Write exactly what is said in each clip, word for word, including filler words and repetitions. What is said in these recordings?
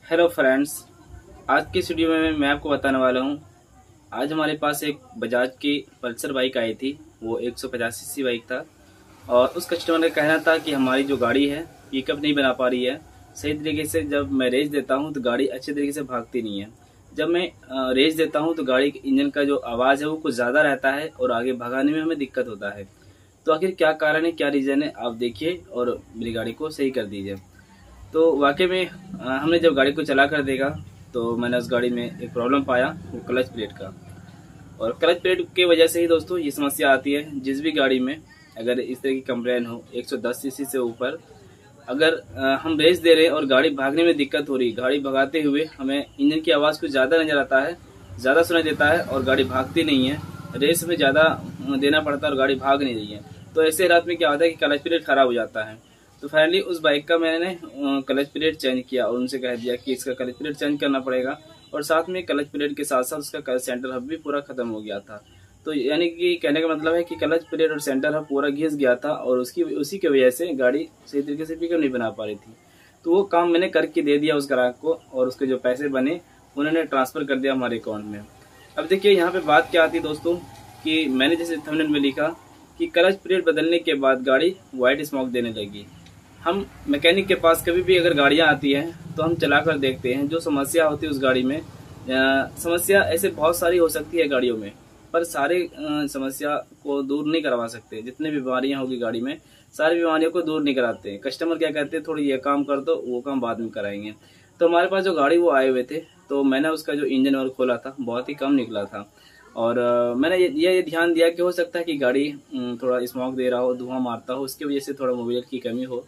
Hello friends, आज की इस वीडियो में मैं आपको बताने वाला हूँ। आज हमारे पास एक बजाज की पल्सर बाइक आई थी। वो एक सौ पचास सीसी बाइक था और उस कस्टमर का कहना था कि हमारी जो गाड़ी है पिकअप नहीं बना पा रही है सही तरीके से। जब मैं रेस देता हूँ तो गाड़ी अच्छे तरीके से भागती नहीं है। जब मैं रेस देता हूँ तो गाड़ी के इंजन का जो आवाज़ है वो कुछ ज़्यादा रहता है और आगे भगाने में हमें दिक्कत होता है। तो आखिर क्या कारण है, क्या रीज़न है, आप देखिए और मेरी गाड़ी को सही कर दीजिए। तो वाकई में अ, हमने जब गाड़ी को चला कर देखा तो मैंने उस गाड़ी में एक प्रॉब्लम पाया, वो क्लच प्लेट का। और क्लच प्लेट की वजह से ही दोस्तों ये समस्या आती है। जिस भी गाड़ी में अगर इस तरह की कंप्लेन हो एक सौ दस सीसी से ऊपर, अगर अ, हम रेस दे रहे हैं और गाड़ी भागने में दिक्कत हो रही, गाड़ी भगाते हुए हमें इंजन की आवाज़ कुछ ज़्यादा नज़र आता है, ज़्यादा सुनाई देता है और गाड़ी भागती नहीं है, रेस में ज़्यादा देना पड़ता है और गाड़ी भाग नहीं रही है, तो ऐसे हालात में क्या होता है कि क्लच प्लेट खराब हो जाता है। तो फाइनली उस बाइक का मैंने क्लच प्लेट चेंज किया और उनसे कह दिया कि इसका क्लच प्लेट चेंज करना पड़ेगा। और साथ में क्लच प्लेट के साथ साथ उसका क्लच सेंटर हब भी पूरा खत्म हो गया था। तो यानी कि कहने का मतलब है कि क्लच प्लेट और सेंटर हब पूरा घिस गया था और उसकी उसी की वजह से गाड़ी सही तरीके से पिकअप नहीं बना पा रही थी। तो वो काम मैंने करके दे दिया उस ग्राहक को और उसके जो पैसे बने उन्होंने ट्रांसफ़र कर दिया हमारे अकाउंट में। अब देखिए यहाँ पे बात क्या आती है दोस्तों कि मैंने जैसे थंबनेल में लिखा कि क्लच प्लेट बदलने के बाद गाड़ी वाइट स्मोक देने लगी। हम मैकेनिक के पास कभी भी अगर गाड़ियाँ आती हैं तो हम चला कर देखते हैं जो समस्या होती है उस गाड़ी में। आ, समस्या ऐसे बहुत सारी हो सकती है गाड़ियों में, पर सारे आ, समस्या को दूर नहीं करवा सकते। जितने भी बीमारियाँ होगी गाड़ी में सारी बीमारियों को दूर नहीं कराते। कस्टमर क्या कहते हैं, थोड़ी ये काम कर दो, वो काम बाद में कराएंगे। तो हमारे पास जो गाड़ी वो आए हुए थे तो मैंने उसका जो इंजन और खोला था बहुत ही कम निकला था। और आ, मैंने ये, ये ध्यान दिया कि हो सकता है कि गाड़ी थोड़ा स्मोक दे रहा हो, धुआं मारता हो, उसकी वजह से थोड़ा मोबिलिटी की कमी हो।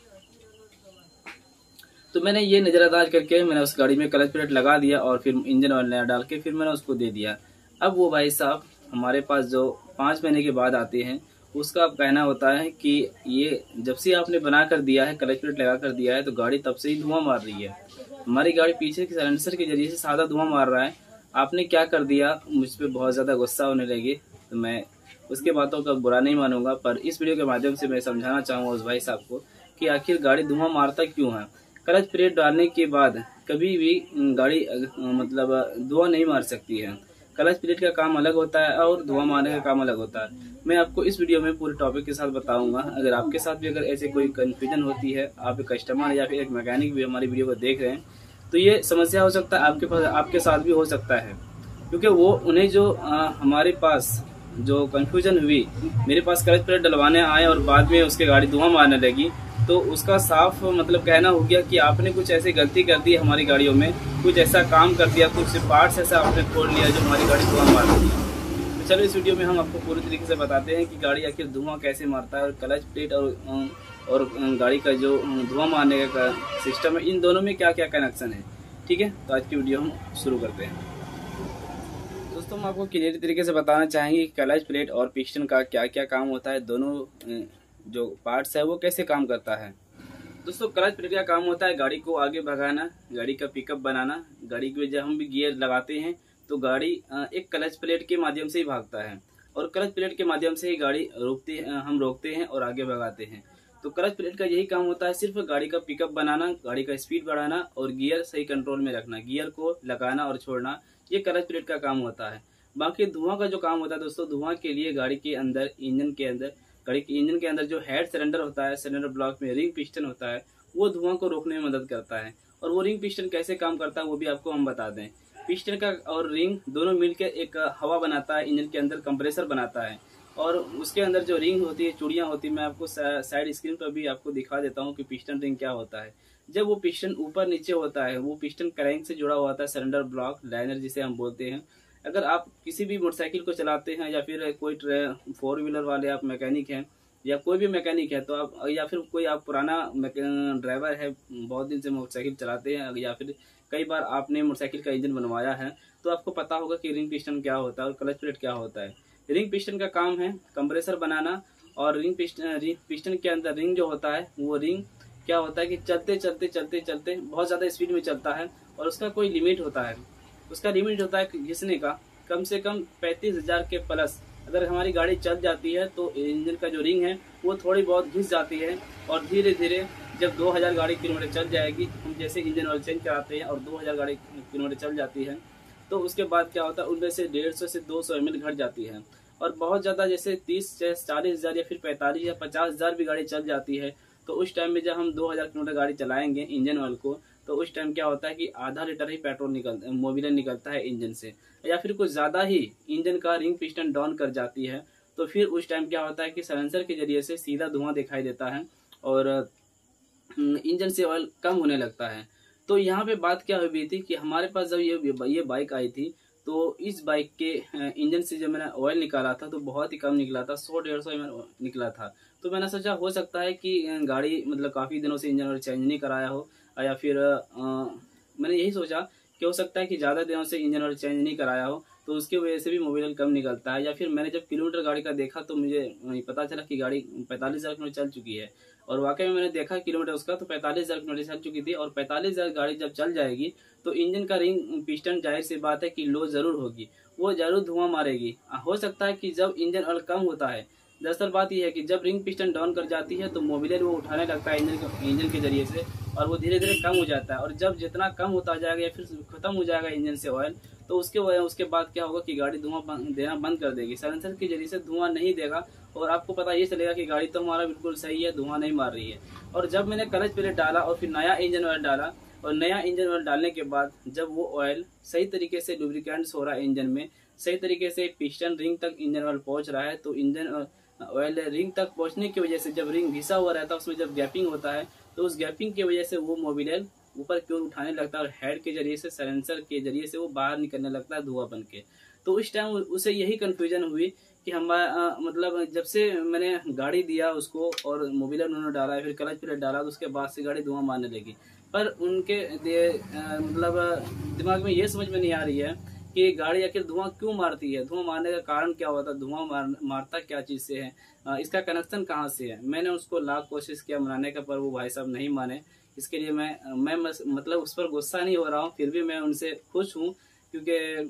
तो मैंने ये नज़रअंदाज करके मैंने उस गाड़ी में क्लच प्लेट लगा दिया और फिर इंजन ऑयल नया डाल के फिर मैंने उसको दे दिया। अब वो भाई साहब हमारे पास जो पाँच महीने के बाद आते हैं उसका कहना होता है कि ये जब से आपने बना कर दिया है, क्लच प्लेट लगा कर दिया है, तो गाड़ी तब से ही धुआं मार रही है। हमारी गाड़ी पीछे के साइलेंसर के जरिए से सादा धुआं मार रहा है। आपने क्या कर दिया, मुझ पर बहुत ज़्यादा गुस्सा होने लगे। तो मैं उसके बातों का बुरा नहीं मानूंगा, पर इस वीडियो के माध्यम से मैं समझाना चाहूँगा उस भाई साहब को कि आखिर गाड़ी धुआं मारता क्यों है। क्लच प्लेट डालने के बाद कभी भी गाड़ी मतलब धुआं नहीं मार सकती है। क्लच प्लेट का काम अलग होता है और धुआं मारने का काम अलग होता है। मैं आपको इस वीडियो में पूरे टॉपिक के साथ बताऊंगा। अगर आपके साथ भी अगर ऐसे कोई कन्फ्यूजन होती है, आप एक कस्टमर या फिर एक मैकेनिक भी हमारी वीडियो को देख रहे हैं, तो ये समस्या हो सकता है आपके पास, आपके साथ भी हो सकता है। क्योंकि वो उन्हें जो आ, हमारे पास जो कन्फ्यूजन हुई, मेरे पास क्लच प्लेट डलवाने आए और बाद में उसके गाड़ी धुआं मारने लगी, तो उसका साफ मतलब कहना हो गया कि आपने कुछ ऐसी गलती कर दी हमारी गाड़ियों में, कुछ ऐसा काम कर दिया, कुछ पार्ट्स ऐसा आपने खोल लिया जो हमारी गाड़ी धुआं मार रही है। तो चलो इस वीडियो में हम आपको पूरी तरीके से बताते हैं कि गाड़ी आखिर धुआं कैसे मारता है और क्लच प्लेट और और गाड़ी का जो धुआं मारने का सिस्टम है, इन दोनों में क्या क्या कनेक्शन है। ठीक है, तो आज की वीडियो हम शुरू करते हैं। दोस्तों हम आपको क्लियर तरीके से बताना चाहेंगे कि क्लच प्लेट और पिस्टन का क्या क्या काम होता है, दोनों जो पार्ट्स है वो कैसे काम करता है। दोस्तों क्लच प्लेट का काम होता है गाड़ी को आगे भगाना, गाड़ी का पिकअप बनाना। गाड़ी के जब हम भी गियर लगाते हैं तो गाड़ी एक क्लच प्लेट के माध्यम से ही भागता है और क्लच प्लेट के माध्यम से ही गाड़ी रोकते हम रोकते हैं और आगे भगाते हैं। तो क्लच प्लेट का यही काम होता है, सिर्फ गाड़ी का पिकअप बनाना, गाड़ी का स्पीड बढ़ाना और गियर सही कंट्रोल में रखना, गियर को लगाना और छोड़ना, ये क्लच प्लेट का काम होता है। बाकी धुआं का जो काम होता है दोस्तों, धुआं के लिए गाड़ी के अंदर इंजन के अंदर गाड़ी के इंजन के अंदर जो हेड सिलेंडर होता है, सिलेंडर ब्लॉक में रिंग पिस्टन होता है, वो धुआं को रोकने में मदद करता है। और वो रिंग पिस्टन कैसे काम करता है वो भी आपको हम बता दें। पिस्टन का और रिंग दोनों मिलकर एक हवा बनाता है, इंजन के अंदर कंप्रेसर बनाता है। और उसके अंदर जो रिंग होती है, चूड़ियाँ होती है, मैं आपको साइड स्क्रीन पर भी आपको दिखा देता हूँ कि पिस्टन रिंग क्या होता है। जब वो पिस्टन ऊपर नीचे होता है, वो पिस्टन क्रैंक से जुड़ा हुआ होता है, सिलेंडर ब्लॉक लाइनर जिसे हम बोलते हैं। अगर आप किसी भी मोटरसाइकिल को चलाते हैं या फिर कोई फोर व्हीलर वाले आप मैकेनिक हैं या कोई भी मैकेनिक है, तो आप या फिर कोई आप पुराना ड्राइवर है, बहुत दिन से मोटरसाइकिल चलाते हैं, या फिर कई बार आपने मोटरसाइकिल का इंजन बनवाया है, तो आपको पता होगा कि रिंग पिस्टन क्या होता है और क्लच प्लेट क्या होता है। रिंग पिस्टन का काम है कंप्रेसर बनाना और रिंग पिस्टन रिंग पिस्टन के अंदर रिंग जो होता है, वो रिंग क्या होता है कि चलते चलते चलते चलते बहुत ज़्यादा स्पीड में चलता है और उसका कोई लिमिट होता है। उसका लिमिट होता है घिसने का, कम से कम पैंतीस हज़ार के प्लस अगर हमारी गाड़ी चल जाती है तो इंजन का जो रिंग है वो थोड़ी बहुत घिस जाती है और धीरे धीरे जब दो हज़ार गाड़ी किलोमीटर चल जाएगी, हम जैसे इंजन ऑयल चेंज कराते हैं और दो हज़ार गाड़ी किलोमीटर चल जाती है, तो उसके बाद क्या होता है उनमें से डेढ़ सौ से दो सौ एम एल घट जाती है। और बहुत ज़्यादा जैसे तीस से चालीस हज़ार या फिर पैंतालीस या पचास हज़ार भी गाड़ी चल जाती है, तो उस टाइम में जब हम दो हज़ार किलोमीटर गाड़ी चलाएंगे इंजन ऑयल को, तो उस टाइम क्या होता है कि आधा लीटर ही पेट्रोल निकल मोबिलिन निकलता है इंजन से, या फिर कुछ ज़्यादा ही इंजन का रिंग पिस्टन डाउन कर जाती है। तो फिर उस टाइम क्या होता है कि साइलेंसर के जरिए से सीधा धुआं दिखाई देता है और इंजन से ऑयल कम होने लगता है। तो यहाँ पे बात क्या हुई थी कि हमारे पास जब ये ये बाइक आई थी, तो इस बाइक के इंजन से जब मैंने ऑयल निकाला था तो बहुत ही कम निकला था, सौ डेढ़ सौ एम एल निकला था। तो मैंने सोचा हो सकता है कि गाड़ी मतलब काफ़ी दिनों से इंजन ऑयल चेंज नहीं कराया हो, या फिर आ, मैंने यही सोचा कि हो सकता है कि ज़्यादा दिनों से इंजन ऑयल चेंज नहीं कराया हो, तो उसकी वजह से भी मोबिलिटी कम निकलता है। या फिर मैंने जब किलोमीटर गाड़ी का देखा तो मुझे पता चला कि गाड़ी पैंतालीस हज़ार किलोमीटर चल चुकी है, और वाकई में मैंने देखा किलोमीटर उसका तो पैंतालीस हज़ार किलोमीटर चल चुकी थी। और पैंतालीस हज़ार गाड़ी जब चल जाएगी तो इंजन का रिंग पिस्टन जाहिर सी बात है कि लो जरूर होगी, वो जरूर धुआं मारेगी। हो सकता है कि जब इंजन ऑयल कम होता है, दरअसल बात यह है कि जब रिंग पिस्टन डाउन कर जाती है तो मोबिलिटी वो उठाने लगता है इंजन इंजन के जरिए से, और वो धीरे धीरे कम हो जाता है। और जब जितना कम होता जाएगा या फिर खत्म हो जाएगा इंजन से ऑयल, तो उसके वजह उसके बाद क्या होगा कि गाड़ी धुआं देना बंद कर देगी, साइलेंसर के जरिए से धुआं नहीं देगा, और आपको पता ये चलेगा कि गाड़ी तो हमारा बिल्कुल सही है, धुआं नहीं मार रही है। और जब मैंने क्लच प्लेट डाला और फिर नया इंजन ऑयल डाला, और नया इंजन ऑयल डालने के बाद जब वो ऑयल सही तरीके से लुब्रिकेंट्स हो रहा है इंजन में, सही तरीके से पिस्टन रिंग तक इंजन ऑयल पहुंच रहा है, तो इंजन ऑयल रिंग तक पहुंचने की वजह से जब रिंग घिसा हुआ रहता है उसमें जब गैपिंग होता है, तो उस गैपिंग की वजह से वो मोबिलिटी ऊपर की ओर उठाने लगता है और हेड के जरिए से साइलेंसर के जरिए से वो बाहर निकलने लगता है धुआं बन के। तो उस टाइम उसे यही कंफ्यूजन हुई कि हमारा मतलब जब से मैंने गाड़ी दिया उसको और मोबिलिटी उन्होंने डाला फिर क्लच प्लेट डाला, तो उसके बाद से गाड़ी धुआं मारने लगी। पर उनके मतलब दिमाग में ये समझ में नहीं आ रही है कि गाड़ी आखिर धुआं क्यों मारती है, धुआं मारने का कारण क्या होता है, धुआं मार, मारता क्या चीज से है, इसका कनेक्शन कहाँ से है। मैंने उसको लाख कोशिश किया मनाने का, पर वो भाई साहब नहीं माने। इसके लिए मैं मैं मतलब उस पर गुस्सा नहीं हो रहा हूँ, फिर भी मैं उनसे खुश हूँ, क्योंकि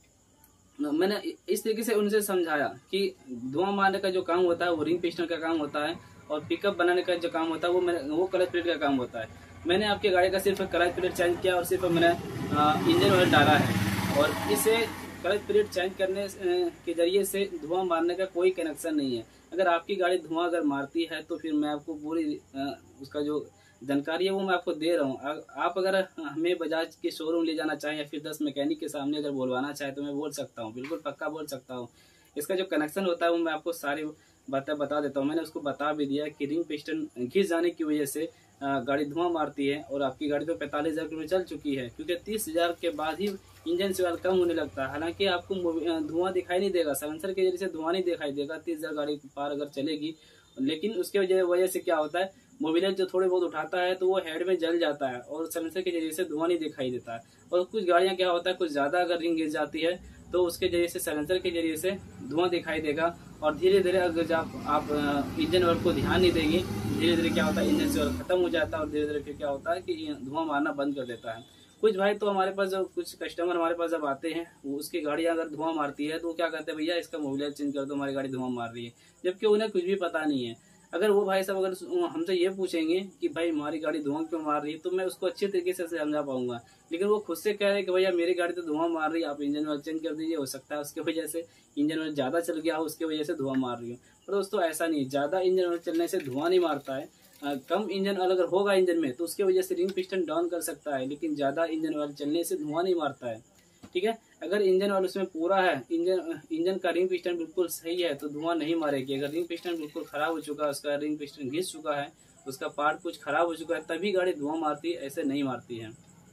मैंने इस तरीके से उनसे समझाया कि धुआं मारने का जो काम होता है वो रिंग पिस्टन का काम होता है, और पिकअप बनाने का जो काम होता है वो मैंने वो क्लच प्लेट का काम होता है। मैंने आपकी गाड़ी का सिर्फ क्लच प्लेट चेंज किया और सिर्फ मैंने इंजन ऑयल डाला है, और इसे क्लच प्लेट चेंज करने के जरिए से धुआं मारने का कोई कनेक्शन नहीं है। अगर आपकी गाड़ी धुआं अगर मारती है तो फिर मैं आपको पूरी उसका जो जानकारी है वो मैं आपको दे रहा हूँ। आप अगर हमें बजाज के शोरूम ले जाना चाहें या फिर दस मैकेनिक के सामने अगर बोलवाना चाहे तो मैं बोल सकता हूँ, बिल्कुल पक्का बोल सकता हूँ। इसका जो कनेक्शन होता है वो मैं आपको सारी बातें बता देता हूँ। मैंने उसको बता भी दिया कि रिंग पिस्टन घिस जाने की वजह से गाड़ी धुआं मारती है, और आपकी गाड़ी तो पैंतालीस हज़ार किलोमीटर चल चुकी है, क्योंकि तीस हज़ार के बाद ही इंजन से ऑयल कम होने लगता है। हालांकि आपको धुआं दिखाई नहीं देगा, साइलेंसर के जरिए से धुआं नहीं दिखाई देगा तीस हज़ार गाड़ी पार अगर चलेगी, लेकिन उसके वजह से क्या होता है मोबिलिटी जो थोड़े बहुत उठाता है तो वो हेड में जल जाता है और साइलेंसर के जरिए से धुआं नहीं दिखाई देता है। और कुछ गाड़ियां क्या होता है कुछ ज़्यादा अगर रिंग गिर जाती है तो उसके जरिए से साइलेंसर के जरिए से धुआं दिखाई देगा, और धीरे धीरे अगर जब आप इंजन ऑयल को ध्यान नहीं देंगे धीरे धीरे क्या होता है इंजन से ऑयल खत्म हो जाता है, और धीरे धीरे फिर क्या होता है कि धुआं मारना बंद कर देता है। कुछ भाई तो हमारे पास जब कुछ कस्टमर हमारे पास जब आते हैं वो उसकी गाड़ियां अगर धुआं मारती है तो वो क्या कहते हैं भैया इसका मोबिलिटी चेंज कर दो हमारी गाड़ी धुआं मार रही है, जबकि उन्हें कुछ भी पता नहीं है। अगर वो भाई साहब अगर हमसे ये पूछेंगे कि भाई हमारी गाड़ी धुआं क्यों मार रही है तो मैं उसको अच्छे तरीके से समझा पाऊंगा, लेकिन वो खुद से कह रहे हैं कि भैया मेरी गाड़ी तो धुआं मार रही है, आप इंजन ऑयल चेंज कर दीजिए, हो सकता है उसकी वजह से इंजन ऑयल ज़्यादा चल गया हो उसकी वजह से धुआं मार रही हो। पर दोस्तों ऐसा नहीं, ज़्यादा इंजन ऑयल चलने से धुआं नहीं मारता है। आ, कम इंजन ऑयल अगर होगा इंजन में तो उसकी वजह से रिंग पिस्टन डाउन कर सकता है, लेकिन ज़्यादा इंजन ऑयल चलने से धुआं नहीं मारता है। ठीक है, अगर इंजन ऑयल उसमें पूरा है, इंजन इंजन का रिंग पिस्टन बिल्कुल सही है तो धुआं नहीं मारेगी। अगर रिंग पिस्टन बिल्कुल खराब हो चुका है, उसका रिंग पिस्टन घिस चुका है, उसका पार्ट कुछ खराब हो चुका है, तभी गाड़ी धुआं मारती है, ऐसे नहीं मारती है।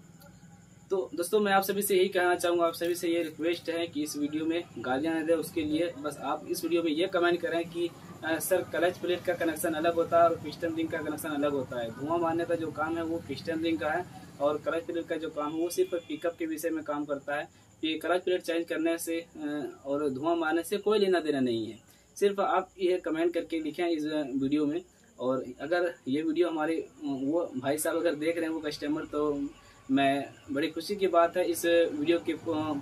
तो दोस्तों मैं आप सभी से यही कहना चाहूँगा, आप सभी से ये रिक्वेस्ट है कि इस वीडियो में गालियाँ न दें, उसके लिए बस आप इस वीडियो में ये कमेंट करें कि आ, सर क्लच प्लेट का कनेक्शन अलग होता है और पिस्टन रिंग का कनेक्शन अलग होता है। धुआं मारने का जो काम है वो पिस्टन रिंग का है, और क्लच प्लेट का जो काम है वो सिर्फ पिकअप के विषय में काम करता है। ये क्लच प्लेट चेंज करने से और धुआं मारने से कोई लेना देना नहीं है। सिर्फ आप ये कमेंट करके लिखें इस वीडियो में, और अगर ये वीडियो हमारे वो भाई साहब अगर देख रहे हैं वो कस्टमर, तो मैं बड़ी खुशी की बात है इस वीडियो के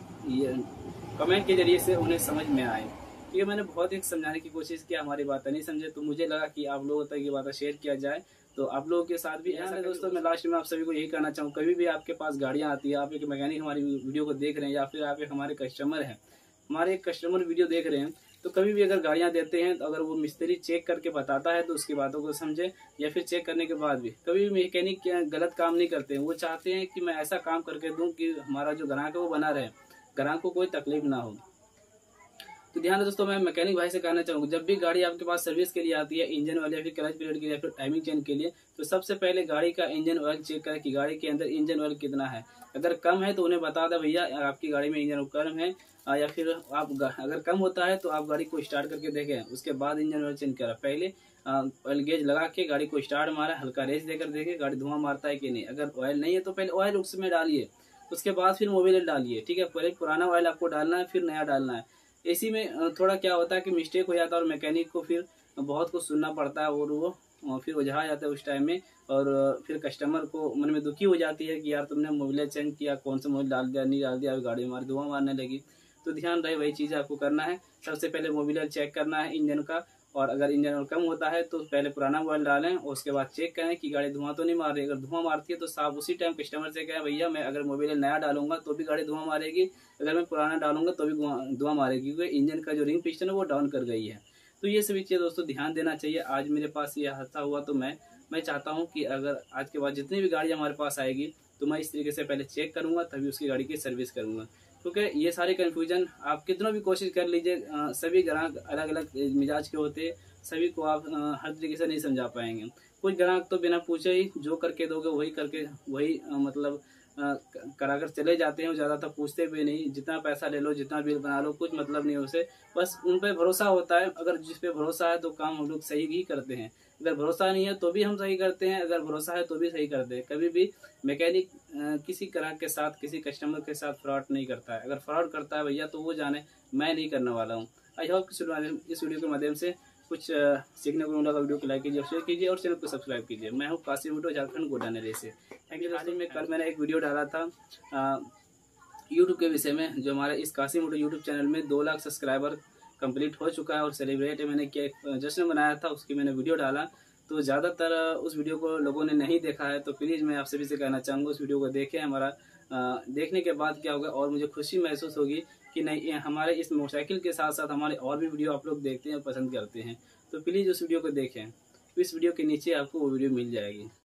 कमेंट के जरिए से उन्हें समझ में आए, क्योंकि मैंने बहुत ही समझाने की कोशिश किया, हमारी बातें नहीं समझे, तो मुझे लगा कि आप लोगों तक ये बातें शेयर किया जाए तो आप लोगों के साथ भी ऐसा है दोस्तों। मैं लास्ट में आप सभी को यही कहना चाहूँ, कभी भी आपके पास गाड़ियाँ आती है, आप एक मैकेनिक हमारी वीडियो को देख रहे हैं या फिर आप एक हमारे कस्टमर हैं, हमारे एक कस्टमर वीडियो देख रहे हैं, तो कभी भी अगर गाड़ियां देते हैं तो अगर वो मिस्त्री चेक करके बताता है तो उसकी बातों को समझे, या फिर चेक करने के बाद भी कभी भी मैकेनिक गलत काम नहीं करते हैं। वो चाहते हैं कि मैं ऐसा काम करके दूं कि हमारा जो ग्राहक है वो बना रहे, ग्राहक को कोई तकलीफ ना हो। तो ध्यान है दोस्तों, मैं मैकेनिक भाई से कहना चाहूंगा, जब भी गाड़ी आपके पास सर्विस के लिए आती है, इंजन ऑयल या फिर क्लच पीरियड के लिए या फिर टाइमिंग चेन के लिए, तो सबसे पहले गाड़ी का इंजन ऑयल चेक करें कि गाड़ी के अंदर इंजन ऑयल कितना है। अगर कम है तो उन्हें बता दे भैया आपकी गाड़ी में इंजन ऑयल कम है, या फिर आप अगर कम होता है तो आप गाड़ी को स्टार्ट करके देखें, उसके बाद इंजन ऑयल चेंज करें। पहले ऑयल गेज लगा के गाड़ी को स्टार्ट मारा, हल्का रेस देकर देखें गाड़ी धुआं मारता है कि नहीं। अगर ऑयल नहीं है तो पहले ऑयल उसमें डालिए, उसके बाद फिर मोबिल ऑयल डालिए, ठीक है। पहले पुराना ऑयल आपको डालना है, फिर नया डालना है। इसी में थोड़ा क्या होता है कि मिस्टेक हो जाता है और मैकेनिक को फिर बहुत कुछ सुनना पड़ता है और वो फिर उलझा जाता है उस टाइम में, और फिर कस्टमर को मन में दुखी हो जाती है कि यार तुमने मोबिल चेंज किया, कौन सा मोबिल डाल दिया, नहीं डाल दिया, गाड़ी हमारी धुआं मारने लगी। तो ध्यान रहे वही चीज़ आपको करना है। सबसे पहले मोबिल ऑयल चेक करना है इंजन का, और अगर इंजन ऑयल कम होता है तो पहले पुराना ऑयल डालें और उसके बाद चेक करें कि गाड़ी धुआं तो नहीं मार रही। अगर धुआं मारती है तो साफ उसी टाइम कस्टमर से कहें भैया मैं अगर मोबिल ऑयल नया डालूंगा तो भी गाड़ी धुआं मारेगी, अगर मैं पुराना डालूंगा तो भी धुआं मारेगी, क्योंकि इंजन का जो रिंग पिस्टन है वो डाउन कर गई है। तो ये सभी चीज़ दोस्तों ध्यान देना चाहिए। आज मेरे पास ये हादसा हुआ तो मैं मैं चाहता हूँ कि अगर आज के बाद जितनी भी गाड़ी हमारे पास आएगी तो मैं इस तरीके से पहले चेक करूंगा, तभी उसकी गाड़ी की सर्विस करूंगा। क्योंकि ये सारे कन्फ्यूजन आप कितना भी कोशिश कर लीजिए, सभी ग्राहक अलग अलग मिजाज के होते हैं, सभी को आप हर तरीके से नहीं समझा पाएंगे। कुछ ग्राहक तो बिना पूछे ही जो करके दोगे वही करके वही मतलब कराकर चले जाते हैं, ज़्यादातर पूछते भी नहीं, जितना पैसा ले लो जितना बिल बना लो कुछ मतलब नहीं उसे, बस उन पर भरोसा होता है। अगर जिस पे भरोसा है तो काम हम लोग सही ही करते हैं, अगर भरोसा नहीं है तो भी हम सही करते हैं, अगर भरोसा है तो भी सही करते हैं। कभी भी मैकेनिक किसी ग्राहक के साथ किसी कस्टमर के साथ फ्रॉड नहीं करता है। अगर फ्रॉड करता है भैया तो वो जाने, मैं नहीं करने वाला हूँ। आई होप इस वीडियो के माध्यम से कुछ सीखने को मिला। वीडियो को लाइक कीजिए, शेयर कीजिए और चैनल को सब्सक्राइब कीजिए। मैं हूँ कासिम भुट्टो, झारखंड गोडानेरे से। थैंक यू दोस्तों। में कल मैंने एक वीडियो डाला था यूट्यूब के विषय में, जो हमारे इस कासिम भुट्टो यूट्यूब चैनल में दो लाख सब्सक्राइबर कंप्लीट हो चुका है और सेलिब्रेट मैंने किया, जश्न मनाया था, उसकी मैंने वीडियो डाला। तो ज़्यादातर उस वीडियो को लोगों ने नहीं देखा है, तो प्लीज़ मैं आप सभी से कहना चाहूँगा उस वीडियो को देखें। हमारा आ, देखने के बाद क्या होगा और मुझे खुशी महसूस होगी कि नहीं हमारे इस मोटरसाइकिल के साथ साथ हमारे और भी वीडियो आप लोग देखते हैं और पसंद करते हैं। तो प्लीज़ उस वीडियो को देखें, इस वीडियो के नीचे आपको वो वीडियो मिल जाएगी।